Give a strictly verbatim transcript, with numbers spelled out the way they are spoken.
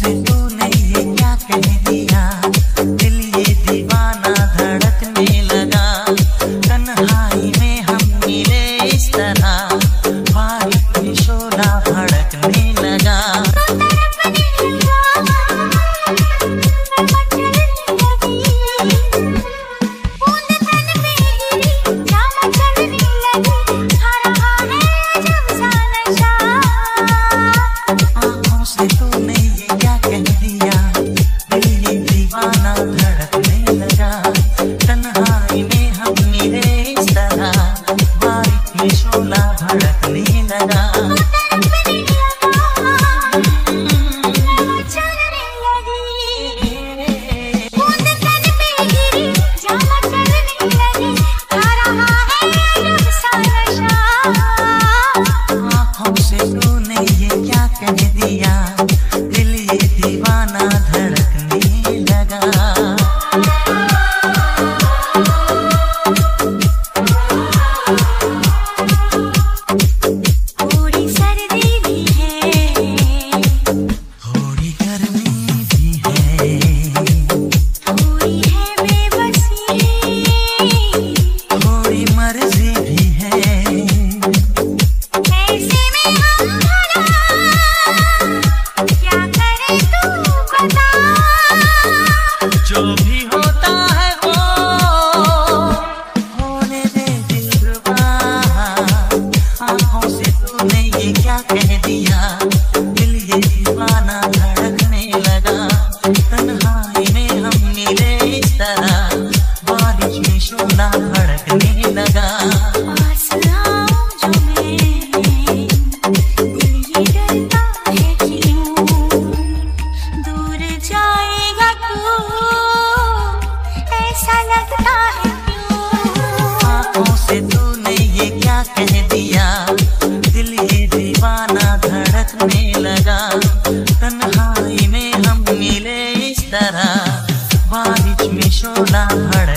से तूने ये क्या कह दिया, दिल ये दीवाना धड़कने लगा। तन्हाई में हम मिले इस तरह, बारिश में शोला भड़कने लगा। तूने ये क्या कह दिया, दिल ये दीवाना धड़कने लगा। तन्हाई में हम मिले इस तरह, बारिश में शोला भड़कने लगा। आँखों से तूने ये क्या कह दिया, दिल ये दीवाना धड़कने लगा। थोड़ी सर्दी भी है, थोड़ी गर्मी भी है, थोड़ी है बेबसी, थोड़ी मर्जी भी है। ऐसे में हम भला क्या करें तू बता। जो भी होता है वो होने दे दिलरुबा। आँखों से तूने ये क्या कह दिया, दिल ये दीवाना धड़कने लगा। तन्हाई में हम मिले इस तरह, बारिश में शोला भड़कने लगा। पास आऊं जो मैं, दिल ये डरता है क्यों, दूर जाएगा तू, ऐसा लगता है क्यों। आँखों से तूने ये क्या कह दिया, दिल ये दीवाना धड़कने लगा। तन्हाई में हम मिले इस तरह, बारिश में शोला भड़कने लगा।